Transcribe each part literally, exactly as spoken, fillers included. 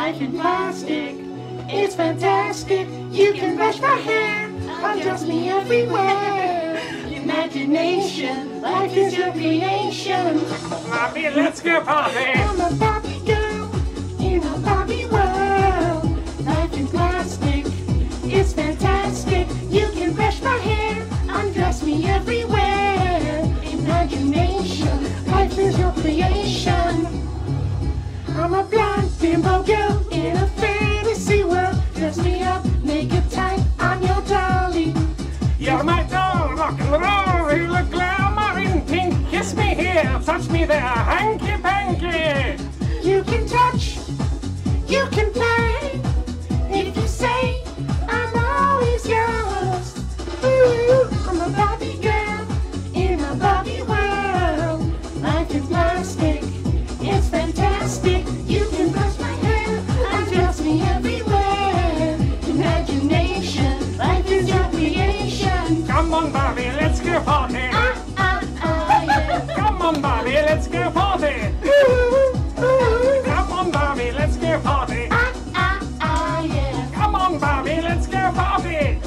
life in plastic. It's fantastic. You can brush my hair, undress me everywhere. Imagination, life is your creation. Barbie, let's go party. I'm a Barbie girl in a Barbie world. Life in plastic, it's fantastic. You can brush my hair, undress me everywhere. Imagination, life is your creation. I'm a blonde bimbo girl in a fantasy world. Dress me up, make it tight, I'm your dolly. You're my doll, rock and roll. You look glamour in pink. Kiss me here, touch me there, hanky panky. You can touch, you can play. If you say I'm always yours. Ooh, I'm a Barbie girl in a Barbie world. Life in plastic, it's fantastic. You can brush my hair, undress me everywhere. Imagination, life is your creation. Come on, Barbie, let's go party. Ah, ah, ah, yeah. Come on, Barbie, let's go party. Ooh, ooh. Come on, Barbie, let's go party. Ah, ah, ah, yeah. Come on, Barbie, let's go party.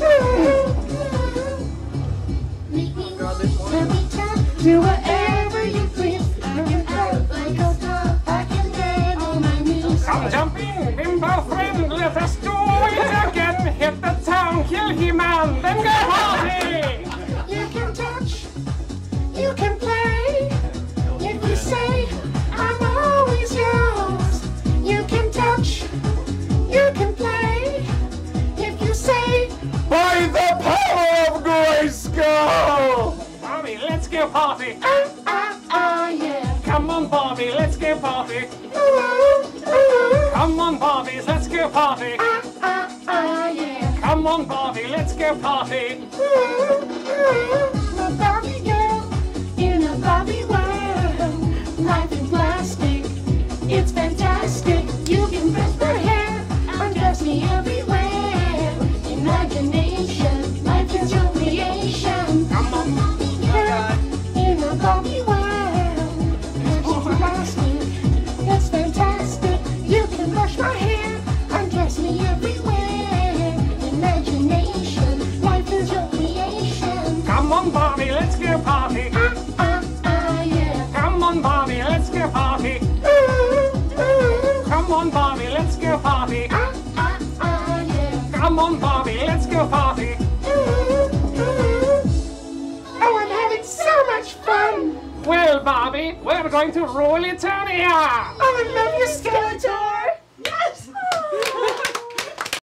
Let me tell, do whatever you please. I can act like a star, I can bend on my knees. Come jump in, bimbo friend, let us do it again. Hit the town, kill him man, then go party. You can touch, you can play. If you say I'm always yours. You can touch, you can play. If you say By the power of Grayskull! Barbie, let's go party. ah, ah, ah, yeah. Come on, Barbie, let's go party. Ooh, ooh. Come on, Barbie, let's go party. Ah, ah, ah, yeah. Come on, Barbie, let's go party. Ooh, ooh. A Barbie girl in a Barbie world. Life in plastic, it's fantastic. You can brush my hair, undress me everywhere. Imagination, life is your creation. Come on, Barbie girl in a Barbie world. Life in plastic, it's fantastic. You can brush my hair, undress me everywhere. Imagination, life is your creation. come on, Barbie, let's go party. Ah, ah, ah, yeah. Come on, Barbie, let's go party. Ooh, ooh. Come on, Barbie, let's go party. Ah, ah, ah, yeah. Come on, Barbie, let's go party. Ooh, ooh. Oh, I'm having so much fun. Well, Barbie, we're going to rule Eternia. Oh, I love you